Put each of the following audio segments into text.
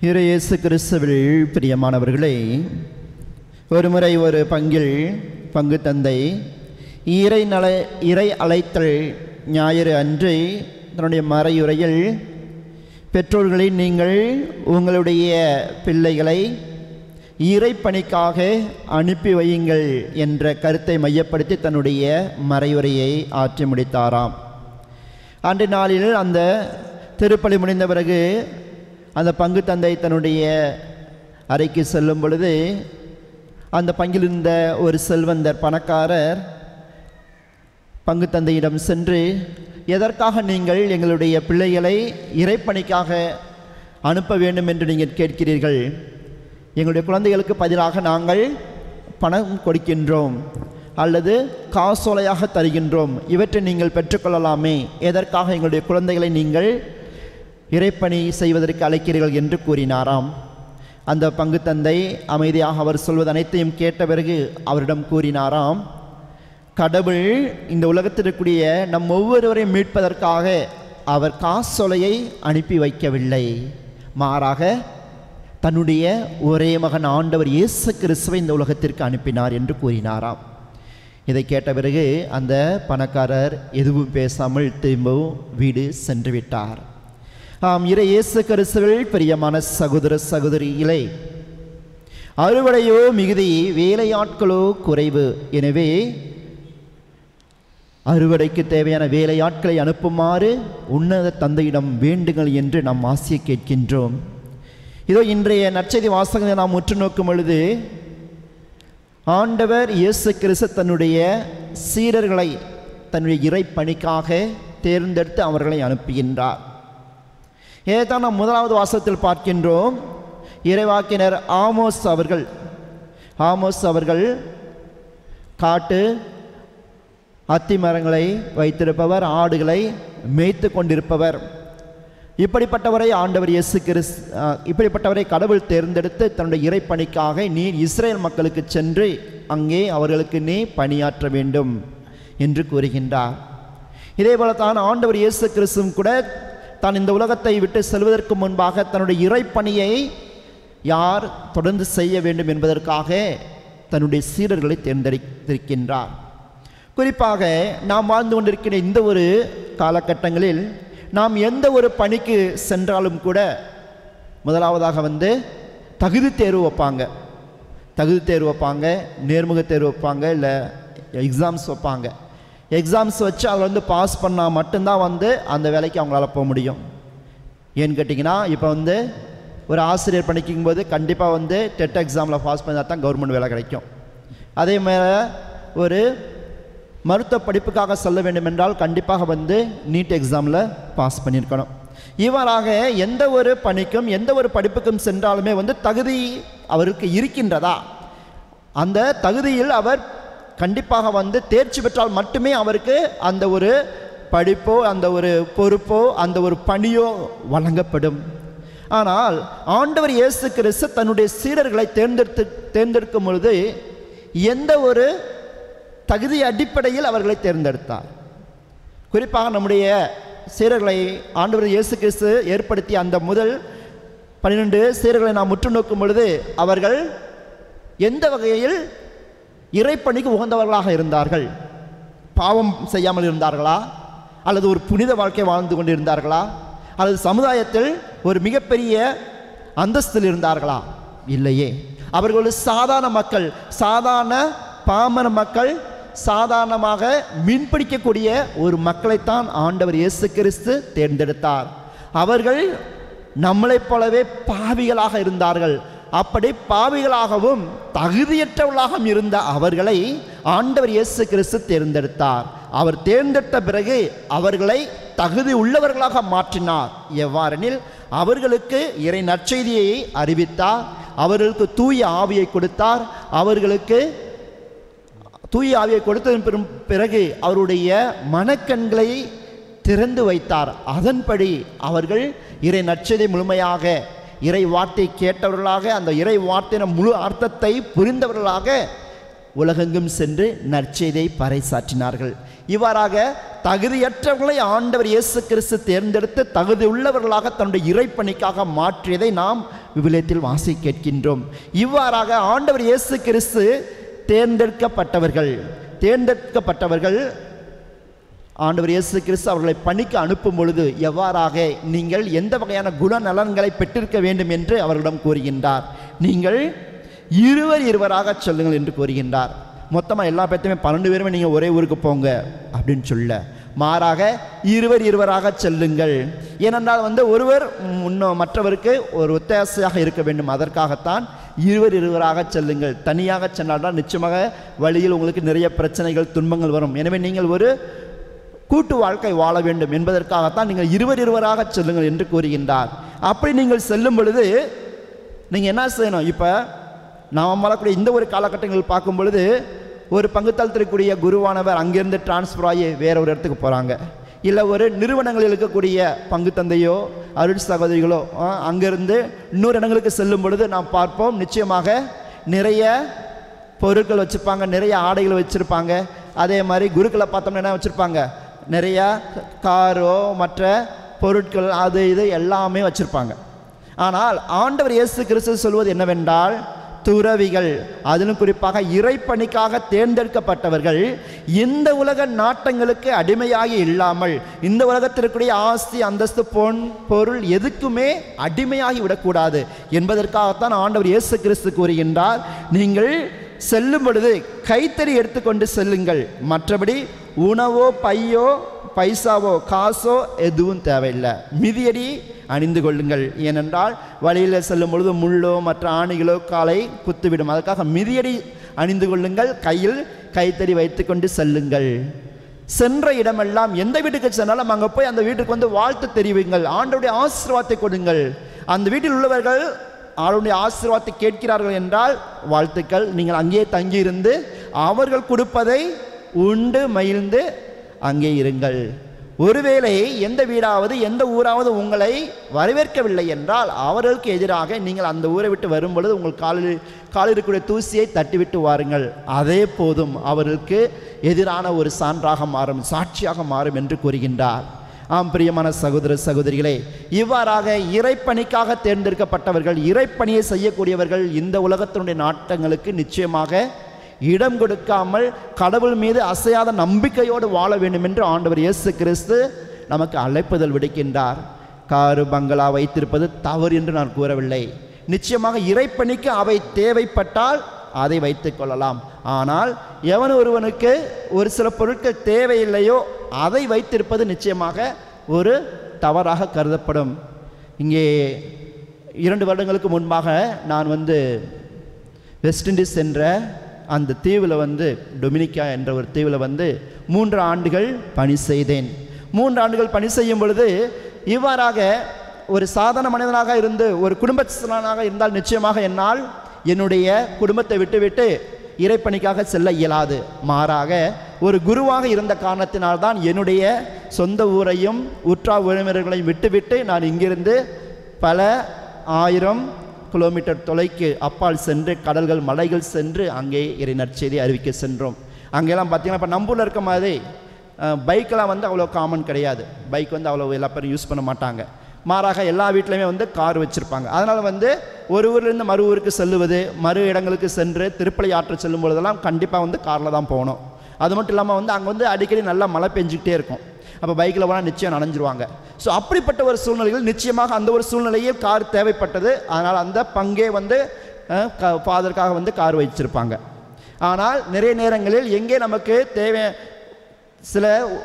இயேசு கிறிஸ்துவில் பிரியமானவர்களே, ஒருமுறை ஒரு பங்கில் பங்கு தந்தை இறை அழைத்தல் ஞாயிறு அன்று தன்னுடைய மறையுரையில், பெற்றோர்களை நீங்கள் உங்களுடைய பிள்ளைகளை இறைப்பணிக்காக அனுப்பி வையுங்கள் என்ற கருத்தை மையப்படுத்தி தன்னுடைய மறையுரையை ஆற்றி முடித்தாராம். அன்று நாளில் அந்த திருப்பலி முடிந்த பிறகு அந்த பங்கு தந்தை தன்னுடைய அறைக்கு செல்லும் பொழுது, அந்த பங்கில் இருந்த ஒரு செல்வந்தர் பணக்காரர் பங்கு தந்தையிடம் சென்று, எதற்காக நீங்கள் எங்களுடைய பிள்ளைகளை இறைப்பணிக்காக அனுப்ப வேண்டும் என்று நீங்கள் கேட்கிறீர்கள்? எங்களுடைய குழந்தைகளுக்கு பதிலாக நாங்கள் பணம் கொடுக்கின்றோம் அல்லது காசோலையாக தருகின்றோம், இவற்றை நீங்கள் பெற்றுக்கொள்ளலாமே, எதற்காக எங்களுடைய குழந்தைகளை நீங்கள் இறைப்பணி செய்வதற்கு அழைக்கிறீர்கள் என்று கூறினாராம். அந்த பங்கு தந்தை அமைதியாக அவர் சொல்வது அனைத்தையும் கேட்ட பிறகு அவரிடம் கூறினாராம், கடவுள் இந்த உலகத்தில் இருக்கக்கூடிய நம் ஒவ்வொருவரையும் மீட்பதற்காக அவர் காசோலையை அனுப்பி வைக்கவில்லை, மாறாக தன்னுடைய ஒரே மகன் ஆண்டவர் இயேசு கிறிஸ்துவை இந்த உலகத்திற்கு அனுப்பினார் என்று கூறினாராம். இதை கேட்ட பிறகு அந்த பணக்காரர் எதுவும் பேசாமல் திரும்பவும் வீடு சென்று விட்டார். இயேசு கிறிஸ்துவில் பிரியமான சகோதர சகோதரிகளே, அறுவடையோ மிகுதி, வேலையாட்களோ குறைவு. எனவே அறுவடைக்கு தேவையான வேலையாட்களை அனுப்புமாறு உன்னத தந்தையிடம் வேண்டுங்கள் என்று நாம் ஆசியை கேட்கின்றோம். இதோ இன்றைய நற்செய்தி வாசகத்தை நாம் உற்று நோக்கும் பொழுது, ஆண்டவர் இயேசு கிறிஸ்து தன்னுடைய சீடர்களை தன்னுடைய இறைப்பணிக்காக தேர்ந்தெடுத்து அவர்களை அனுப்புகின்றார். இதைத்தான் நாம் முதலாவது வாசகத்தில் பார்க்கின்றோம். இறைவாக்கினர் ஆமோஸ் அவர்கள் காட்டு அத்தி மரங்களை வைத்திருப்பவர், ஆடுகளை மேய்த்து கொண்டிருப்பவர். இப்படிப்பட்டவரை ஆண்டவர் இயேசு கிறிஸ்து இப்படிப்பட்டவரை கடவுள் தேர்ந்தெடுத்து தன்னுடைய இறைப்பணிக்காக, நீர் இஸ்ரேல் மக்களுக்கு சென்று அங்கே அவர்களுக்கு நீ பணியாற்ற வேண்டும் என்று கூறுகின்றார். இதே போல தான் ஆண்டவர் இயேசு கிறிஸ்துவும் கூட தான் இந்த உலகத்தை விட்டு செல்வதற்கு முன்பாக தன்னுடைய இறைப்பணியை யார் தொடர்ந்து செய்ய வேண்டும் என்பதற்காக தன்னுடைய சீடர்களை தேர்ந்தெடுத்திருக்கின்றார். குறிப்பாக நாம் வாழ்ந்து கொண்டிருக்கிற இந்த ஒரு காலகட்டங்களில் நாம் எந்த ஒரு பணிக்கு சென்றாலும் கூட முதலாவதாக தகுதி தேர்வு வைப்பாங்க, நேர்முக தேர்வு வைப்பாங்க, இல்லை எக்ஸாம்ஸ் வைப்பாங்க. எக்ஸாம்ஸ் வச்சு அதில் பாஸ் பண்ணால் மட்டும்தான் அந்த வேலைக்கு அவங்களால போக முடியும். ஏன்னு கேட்டிங்கன்னா, இப்போ ஒரு ஆசிரியர் படிக்கும் போது கண்டிப்பாக டெட் எக்ஸாமில் பாஸ் பண்ணால் தான் கவர்மெண்ட் வேலை கிடைக்கும். அதே மாதிரி ஒரு மருத்துவ படிப்புக்காக செல்ல வேண்டும் என்றால் கண்டிப்பாக நீட் எக்ஸாமில் பாஸ் பண்ணியிருக்கணும். இவ்வாறாக எந்த ஒரு பணிக்கும் எந்த ஒரு படிப்புக்கும் சென்றாலுமே தகுதி அவருக்கு இருக்கின்றதா, அந்த தகுதியில் அவர் கண்டிப்பாக தேர்ச்சி பெற்றால் மட்டுமே அவருக்கு அந்த ஒரு படிப்போ அந்த ஒரு பொறுப்போ அந்த ஒரு பணியோ வழங்கப்படும். ஆனால் ஆண்டவர் இயேசு கிறிஸ்து தன்னுடைய சீடர்களை தேர்ந்தெடுக்கும் பொழுது எந்த ஒரு தகுதி அடிப்படையில் அவர்களை தேர்ந்தெடுத்தார்? குறிப்பாக நம்முடைய சீடர்களை ஆண்டவர் இயேசு கிறிஸ்து ஏற்படுத்திய அந்த முதல் 12 சீடர்களை நாம் உற்று நோக்கும் பொழுது அவர்கள் எந்த வகையில் இறைப்பணிக்கு உகந்தவர்களாக இருந்தார்கள்? பாவம் செய்யாமல் இருந்தார்களா, அல்லது ஒரு புனித வாழ்க்கை வாழ்ந்து கொண்டிருந்தார்களா, அல்லது சமுதாயத்தில் ஒரு மிகப்பெரிய அந்தஸ்தில் இருந்தார்களா? இல்லையே. அவர்கள் ஒரு சாதாரண மக்கள், சாதாரண பாமர மக்கள், சாதாரணமாக மீன்பிடிக்கக்கூடிய ஒரு மக்களைத்தான் ஆண்டவர் இயேசு கிறிஸ்து தேர்ந்தெடுத்தார். அவர்கள் நம்மளைப் போலவே பாவிகளாக இருந்தார்கள். அப்படி பாவிகளாகவும் தகுதியற்றவர்களாகவும் இருந்த அவர்களை ஆண்டவர் இயேசு கிறிஸ்து தேர்ந்தெடுத்தார். அவர் தேர்ந்தெடுத்த பிறகு அவர்களை தகுதி உள்ளவர்களாக மாற்றினார். எவ்வாறெனில், அவர்களுக்கு இறை நற்செய்தியை அறிவித்தார், அவர்களுக்கு தூய ஆவியை கொடுத்தார். அவர்களுக்கு தூய ஆவியை கொடுத்ததன் பிறகு அவருடைய மனக்கண்களை திறந்து வைத்தார். அதன்படி அவர்கள் இறை நற்செய்தியை முழுமையாக, இறை வார்த்தை கேட்டவர்களாக, அந்த இறை வார்த்தையின் முழு அர்த்தத்தை புரிந்தவர்களாக உலகெங்கும் சென்று நற்செய்தியை பறைசாற்றினார்கள். இவ்வாறாக தகுதியற்றவர்களை ஆண்டவர் இயேசு கிறிஸ்து தேர்ந்தெடுத்து தகுதி உள்ளவர்களாக தன்னுடைய இறைப்பணிக்காக மாற்றியதை நாம் விவிலியத்தில் வாசி கேட்கின்றோம். இவ்வாறாக ஆண்டவர் இயேசு கிறிஸ்து தேர்ந்தெடுக்கப்பட்டவர்கள் ஆண்டவர் இயேசு கிறிஸ்து அவர்களை பணிக்கு அனுப்பும் பொழுது எவ்வாறாக நீங்கள் எந்த வகையான குணநலன்களை பெற்றிருக்க வேண்டும் என்று அவர்களிடம் கூறுகின்றார். நீங்கள் இருவராக சொல்லுங்கள் என்று கூறுகின்றார். மொத்தமாக எல்லா பேர்த்தையுமே 12 பேருமே நீங்கள் ஒரே ஊருக்கு போங்க அப்படின்னு சொல்ல, மாறாக இருவராக செல்லுங்கள். ஏனென்றால் ஒருவர் மற்றவருக்கு ஒரு ஒத்தாசையாக இருக்க வேண்டும். அதற்காகத்தான் இருவராக செல்லுங்கள். தனியாக சென்றால்தான் நிச்சயமாக வழியில் உங்களுக்கு நிறைய பிரச்சனைகள் துன்பங்கள் வரும். எனவே நீங்கள் ஒரு கூட்டு வாழ்க்கை வாழ வேண்டும் என்பதற்காகத்தான் நீங்கள் இருவராக செல்லுங்கள் என்று கூறுகின்றார். அப்படி நீங்கள் செல்லும் பொழுது நீங்கள் என்ன செய்யணும்? இப்போ நாம் வாழக்கூடிய இந்த ஒரு காலகட்டங்கள் பார்க்கும் பொழுது ஒரு பங்குத்தளத்திற்குரிய குருவானவர் அங்கேருந்து டிரான்ஸ்ஃபர் ஆகி வேற ஒரு இடத்துக்கு போகிறாங்க. இல்லை ஒரு நிறுவனங்களில் இருக்கக்கூடிய பங்கு தந்தையோ அருள் சகோதரிகளோ அங்கேருந்து இன்னொரு இடங்களுக்கு செல்லும் பொழுது நாம் பார்ப்போம், நிச்சயமாக நிறைய பொருட்கள் வச்சுருப்பாங்க, நிறைய ஆடைகள் வச்சுருப்பாங்க. அதே மாதிரி குருக்களை பார்த்தோம்னா என்ன வச்சுருப்பாங்க? நிறையா காரோ மற்ற பொருட்கள் அது இது எல்லாமே வச்சுருப்பாங்க. ஆனால் ஆண்டவர் இயேசு கிறிஸ்து சொல்வது என்னவென்றால், துறவிகள், அதிலும் குறிப்பாக இறைப்பணிக்காக தேர்ந்தெடுக்கப்பட்டவர்கள் இந்த உலக நாட்டங்களுக்கு அடிமையாகி இல்லாமல், இந்த உலகத்திற்குரிய ஆஸ்தி அந்தஸ்து பொருள் எதுக்குமே அடிமையாகி விடக்கூடாது என்பதற்காகத்தான் ஆண்டவர் இயேசு கிறிஸ்து கூறுகின்றார், நீங்கள் செல்லும் பொழுது கைத்தறி எடுத்துக்கொண்டு செல்லுங்கள். மற்றபடி உணவோ பையோ பைசாவோ காசோ எதுவும் தேவையில்லை. மிதியடி அணிந்து கொள்ளுங்கள். ஏனென்றால் வழியில் செல்லும் பொழுது முள்ளோ மற்ற ஆணிகளோ காலை குத்துவிடும். அதற்காக மிதியடி அணிந்து கொள்ளுங்கள். கையில் கைத்தறி வைத்து கொண்டு செல்லுங்கள். சென்ற இடமெல்லாம் எந்த வீட்டுக்கு சென்றாலும் அங்கே போய் அந்த வீட்டுக்கு வாழ்த்து தெரிவிங்கள், ஆண்டவருடைய ஆசீர்வாதத்தை கொடுங்கள். அந்த வீட்டில் உள்ளவர்கள் அவருடைய ஆசீர்வாதத்தை கேட்கிறார்கள் என்றால் வாழ்த்துக்கள். நீங்கள் அங்கேயே தங்கியிருந்து அவர்கள் கொடுப்பதை உண்டு மகிழ்ந்து அங்கே இருங்கள். ஒருவேளை எந்த வீடாவது எந்த ஊராவது உங்களை வரவேற்கவில்லை என்றால் அவர்களுக்கு எதிராக நீங்கள் அந்த ஊரை விட்டு வரும் பொழுது உங்கள் காலில் இருக்கக்கூடிய தூசியை தட்டிவிட்டு வாருங்கள். அதே போதும் அவர்களுக்கு எதிரான ஒரு சான்றாக மாறும், சாட்சியாக மாறும் என்று கூறுகின்றார். ஆம் பிரியமான சகோதர சகோதரிகளே, இவ்வாறாக இறைப்பணிக்காக தேர்ந்தெடுக்கப்பட்டவர்கள், இறைப்பணியை செய்யக்கூடியவர்கள் இந்த உலகத்தினுடைய நாட்டங்களுக்கு நிச்சயமாக இடம் கொடுக்காமல் கடவுள் மீது அசையாத நம்பிக்கையோடு வாழ வேண்டும் என்று ஆண்டவர் இயேசு கிறிஸ்து நமக்கு அழைப்புதல் விடுக்கின்றார். காரு பங்களா வைத்திருப்பது தவறு என்று நான் கூறவில்லை. நிச்சயமாக இறைப்பணிக்கு அவை தேவைப்பட்டால் அதை வைத்துக் கொள்ளலாம். ஆனால் எவன் ஒருவனுக்கு ஒரு சில பொருட்கள் தேவையில்லையோ அதை வைத்திருப்பது நிச்சயமாக ஒரு தவறாக கருதப்படும். இங்கே 2 வருடங்களுக்கு முன்பாக நான் வெஸ்ட் இண்டீஸ் என்ற அந்த தீவில் டொமினிக்கா என்ற ஒரு தீவில் 3 ஆண்டுகள் பணி செய்தேன். 3 ஆண்டுகள் பணி செய்யும் பொழுது இவ்வாறாக ஒரு சாதாரண மனிதனாக இருந்து ஒரு குடும்பஸ்தனாக இருந்தால் நிச்சயமாக என்னால் என்னுடைய குடும்பத்தை விட்டுவிட்டு இறைப்பணிக்காக செல்ல இயலாது. மாறாக ஒரு குருவாக இருந்த காரணத்தினால்தான் என்னுடைய சொந்த ஊரையும் உற்றார் உறவினர்களையும் விட்டுவிட்டு நான் இங்கிருந்து பல 1000 கிலோமீட்டர் தொலைக்கு அப்பால் சென்று கடல்கள் மலைகள் சென்று அங்கே இறை நற்செய்தி அறிவிக்க சென்றோம். அங்கெல்லாம் பார்த்தீங்கன்னா இப்போ நம்பூரில் இருக்க மாதிரி பைக்கெல்லாம் அவ்வளோ காமன் கிடையாது. பைக் அவ்வளோ எல்லா பேரும் யூஸ் பண்ண மாட்டாங்க. மாறாக எல்லா வீட்லையுமே கார் வச்சுருப்பாங்க. அதனால் ஒரு ஊர்லேருந்து மறு ஊருக்கு செல்லுவது, மறு இடங்களுக்கு சென்று திருப்பலை ஆற்ற செல்லும் பொழுதெல்லாம் கண்டிப்பாக காரில் தான் போகணும். அது மட்டும் இல்லாமல் அங்கே அடிக்கடி நல்லா மழை பெஞ்சிக்கிட்டே இருக்கும். அப்போ பைக்கில் போனால் நிச்சயம் நனைஞ்சிருவாங்க. ஸோ அப்படிப்பட்ட ஒரு சூழ்நிலையில் நிச்சயமாக அந்த ஒரு சூழ்நிலையில் கார் தேவைப்பட்டது. அதனால் அந்த பங்கே ஃபாதருக்காக கார் வச்சுருப்பாங்க. ஆனால் நிறைய நேரங்களில் எங்கே நமக்கு தேவை சில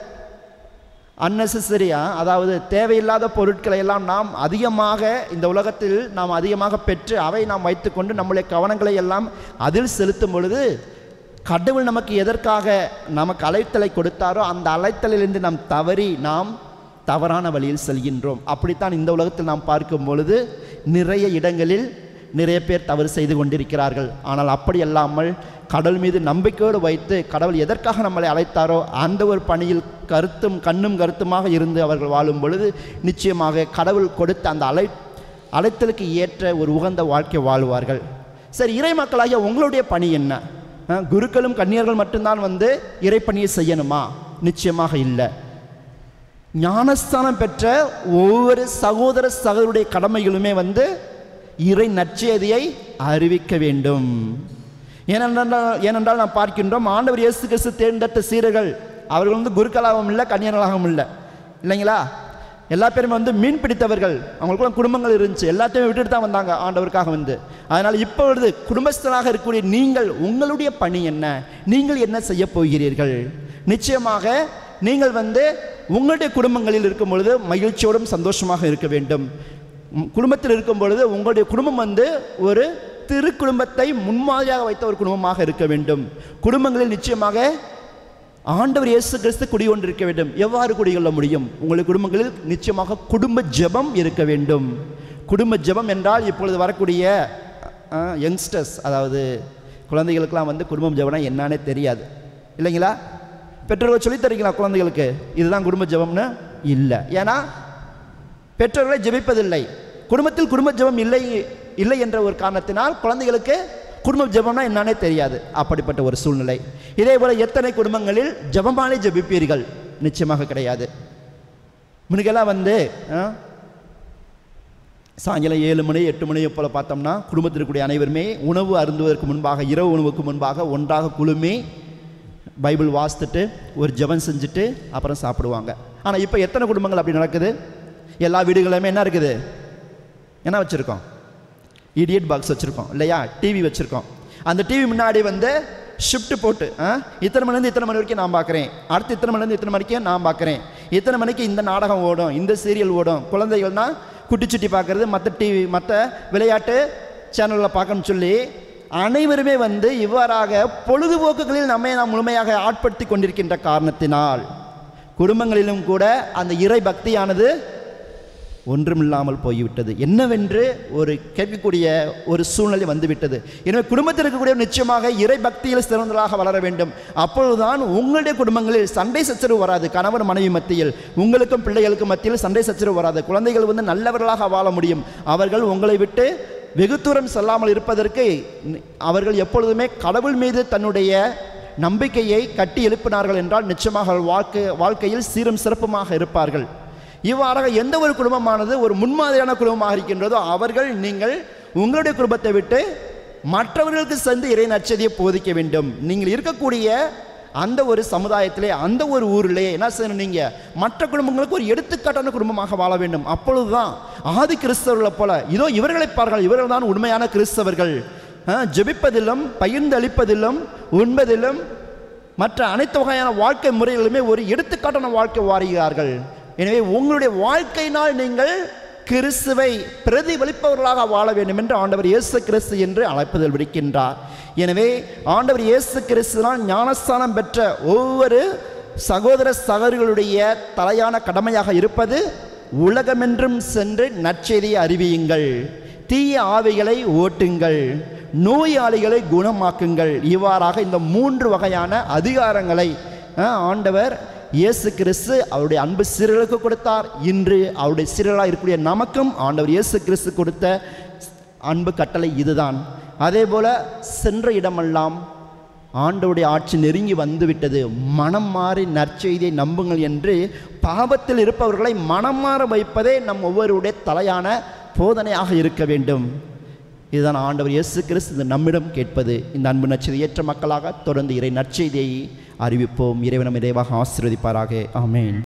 அன்னெசரியாக, அதாவது தேவையில்லாத பொருட்களை எல்லாம் நாம் அதிகமாக இந்த உலகத்தில் நாம் அதிகமாக பெற்று அவை நாம் வைத்துக்கொண்டு நம்முடைய கவனங்களை எல்லாம் அதில் செலுத்தும் பொழுது கடவுள் நமக்கு எதற்காக நமக்கு அழைத்தலை கொடுத்தாரோ அந்த அழைத்தலிலிருந்து நாம் தவறி நாம் தவறான வழியில் செல்கின்றோம். அப்படித்தான் இந்த உலகத்தில் நாம் பார்க்கும் பொழுது நிறைய இடங்களில் நிறைய பேர் தவறு செய்து கொண்டிருக்கிறார்கள். ஆனால் அப்படி அல்லாமல் கடவுள் மீது நம்பிக்கையோடு வைத்து கடவுள் எதற்காக நம்மளை அழைத்தாரோ அந்த ஒரு பணியில் கண்ணும் கருத்துமாக இருந்து அவர்கள் வாழும் பொழுது நிச்சயமாக கடவுள் கொடுத்த அந்த அழைத்தலுக்கு ஏற்ற ஒரு உகந்த வாழ்க்கை வாழ்வார்கள். சரி, இறை மக்களாகிய உங்களுடைய பணி என்ன? குருக்களும் கன்னியர்கள் மட்டும்தான் இறைப்பணியை செய்யணுமா? நிச்சயமாக இல்லை. ஞானஸ்தானம் பெற்ற ஒவ்வொரு சகோதரருடைய கடமைகளுமே இறை நற்செய்தியை அறிவிக்க வேண்டும். ஏனென்றால் நாம் பார்க்கின்றோம், ஆண்டவர் இயேசு கிறிஸ்து தேர்ந்தெடுத்த சீடர்கள் அவர்கள் குருக்களாகவும் இல்லை, கன்னியர்களாகவும் இல்லை, இல்லைங்களா? எல்லா பேருமே மீன் பிடித்தவர்கள். அவங்களுக்குள்ள குடும்பங்கள் இருந்துச்சு, எல்லாத்தையுமே விட்டுட்டு தான் வந்தாங்க ஆண்டவருக்காக அதனால் இப்பொழுது குடும்பஸ்தராக இருக்கக்கூடிய நீங்கள், உங்களுடைய பணி என்ன? நீங்கள் என்ன செய்ய போகிறீர்கள்? நிச்சயமாக நீங்கள் உங்களுடைய குடும்பங்களில் இருக்கும் பொழுது மகிழ்ச்சியோடும் சந்தோஷமாக இருக்க வேண்டும். குடும்பத்தில் இருக்கும் பொழுது உங்களுடைய குடும்பம் ஒரு திரு குடும்பத்தை முன்மாதிரியாக வைத்த ஒரு குடும்பமாக இருக்க வேண்டும். குடும்பங்களில் நிச்சயமாக ஆண்டவர் இயேசு கிறிஸ்து குடிகொண்டிருக்க வேண்டும். எவ்வாறு குடிகொள்ள முடியும்? உங்களுடைய குடும்பங்களில் நிச்சயமாக குடும்ப ஜெபம் இருக்க வேண்டும். குடும்ப ஜெபம் என்றால் இப்பொழுது வரக்கூடிய யங்ஸ்டர்ஸ், அதாவது குழந்தைகளுக்கெல்லாம் குடும்பம் ஜெபம்னா என்னன்னே தெரியாது, இல்லைங்களா? பெற்றோர்கள் சொல்லித் தரீங்களா குழந்தைகளுக்கு இதுதான் குடும்ப ஜெபம்னு? இல்லை. ஏன்னா பெற்றோர்களை ஜெபிப்பதில்லை. குடும்பத்தில் குடும்ப ஜெபம் இல்லை என்ற ஒரு காரணத்தினால் குழந்தைகளுக்கு குடும்ப ஜெபம்னா என்னன்னே தெரியாது. அப்படிப்பட்ட ஒரு சூழ்நிலை. இதே போல எத்தனை குடும்பங்களில் ஜெபமாலே ஜெபிப்பீர்கள்? நிச்சயமாக கிடையாது. முன்னுக்கெல்லாம் சாயங்காலம் 7 மணி 8 மணி போல பார்த்தோம்னா குடும்பத்தில் இருக்கக்கூடிய அனைவருமே உணவு அருந்துவதற்கு முன்பாக, இரவு உணவுக்கு முன்பாக ஒன்றாக குழுமி பைபிள் வாசித்துட்டு ஒரு ஜெபம் செஞ்சுட்டு அப்புறம் சாப்பிடுவாங்க. ஆனால் இப்போ எத்தனை குடும்பங்கள் அப்படி நடக்குது? எல்லா வீடுகளுமே என்ன இருக்குது? என்ன வச்சுருக்கோம்? இடியட் பாக்ஸ் வச்சுருக்கோம், இல்லையா? டிவி வச்சுருக்கோம். அந்த டிவி முன்னாடி ஷிஃப்ட் போட்டு இத்தனை மணிலேருந்து இத்தனை மணி வரைக்கும் நான் பார்க்குறேன், அடுத்து இத்தனை மணிலேருந்து இத்தனை மணிக்கு நான் பார்க்குறேன், இத்தனை மணிக்கு இந்த நாடகம் ஓடும், இந்த சீரியல் ஓடும். குழந்தைகள்னால் குட்டிச்சுட்டி பார்க்குறது, மற்ற டிவி மற்ற விளையாட்டு சேனலில் பார்க்கணும்னு சொல்லி அனைவருமே இவ்வாறாக பொழுதுபோக்குகளில் நாம் முழுமையாக ஆட்படுத்தி கொண்டிருக்கின்ற காரணத்தினால் குடும்பங்களிலும் கூட அந்த இறை பக்தியானது ஒன்றுமில்லாமல் போய்விட்டது. என்னவென்று ஒரு கேட்கக்கூடிய ஒரு சூழ்நிலை வந்துவிட்டது. எனவே குடும்பத்தில் இருக்கக்கூடிய நிச்சயமாக இறை பக்தியில் சிறந்ததாக வளர வேண்டும். அப்பொழுதுதான் உங்களுடைய குடும்பங்களில் சண்டை சச்சரவு வராது. கணவன் மனைவி மத்தியில், உங்களுக்கும் பிள்ளைகளுக்கும் மத்தியில் சண்டை சச்சரவு வராது. குழந்தைகள் நல்லவர்களாக வாழ முடியும். அவர்கள் உங்களை விட்டு வெகு தூரம் செல்லாமல் இருப்பதற்கு அவர்கள் எப்பொழுதுமே கடவுள் மீது தன்னுடைய நம்பிக்கையை கட்டி எழுப்பினார்கள் என்றால் நிச்சயமாக வாழ்க்கையில் சீரும் சிறப்புமாக இருப்பார்கள். இவ்வாறாக எந்த ஒரு குடும்பமானது ஒரு முன்மாதிரியான குடும்பமாக இருக்கின்றதோ அவர்கள் நீங்கள் உங்களுடைய குடும்பத்தை விட்டு மற்றவர்களுக்கு சென்று இறை நற்செய்தியை போதிக்க வேண்டும். நீங்கள் இருக்கக்கூடிய அந்த ஒரு சமுதாயத்திலே, அந்த ஒரு ஊரிலே என்ன செய்யணும்? நீங்கள் மற்ற குடும்பங்களுக்கு ஒரு எடுத்துக்காட்டான குடும்பமாக வாழ வேண்டும். அப்பொழுதுதான் ஆதி கிறிஸ்தவர்களை போல இதோ இவர்களை பாருங்கள், இவர்கள் தான் உண்மையான கிறிஸ்தவர்கள், ஜெபிப்பதிலும் பகிர்ந்தளிப்பதிலும் உண்பதிலும் மற்ற அனைத்து வகையான வாழ்க்கை முறைகளுமே ஒரு எடுத்துக்காட்டான வாழ்க்கை வாருகிறார்கள். எனவே உங்களுடைய வாழ்க்கையினால் நீங்கள் கிறிஸ்துவை பிரதிபலிப்பவர்களாக வாழ வேண்டும் என்று ஆண்டவர் இயேசு கிறிஸ்து என்று அழைப்புதல் விடுக்கின்றார். எனவே ஆண்டவர் இயேசு கிறிஸ்துவினால் ஞானஸ்தானம் பெற்ற ஒவ்வொரு சகோதர சகோதரிகளுடைய தலையான கடமையாக இருப்பது உலகமென்றும் சென்று நற்செய்தியை அறிவியுங்கள், தீய ஆவிகளை ஓட்டுங்கள், நோயாளிகளை குணமாக்குங்கள். இவ்வாறாக இந்த 3 வகையான அதிகாரங்களை ஆண்டவர் இயேசு கிறிஸ்து அவருடைய அன்பு சீடர்களுக்கு கொடுத்தார். இன்று அவருடைய சீடர்களாக இருக்கக்கூடிய நமக்கும் ஆண்டவர் இயேசு கிறிஸ்து கொடுத்த அன்பு கட்டளை இதுதான். அதே போல சென்ற இடமெல்லாம் ஆண்டவருடைய ஆட்சி நெருங்கி வந்துவிட்டது, மனம் மாறி நற்செய்தியை நம்புங்கள் என்று பாவத்தில் இருப்பவர்களை மனம் மாற வைப்பதே நம் ஒவ்வொருடைய தலையான போதனையாக இருக்க வேண்டும். இதுதான் ஆண்டவர் இயேசு கிறிஸ்து நம்மிடம் கேட்பது. இந்த அன்பு நற்செய்தி ஏற்ற மக்களாக தொடர்ந்து இறை நற்செய்தியை அறிவிப்போம். இறைவன் நம்மை நிறைவாக ஆசீர்வதிப்பாராக. ஆமென்.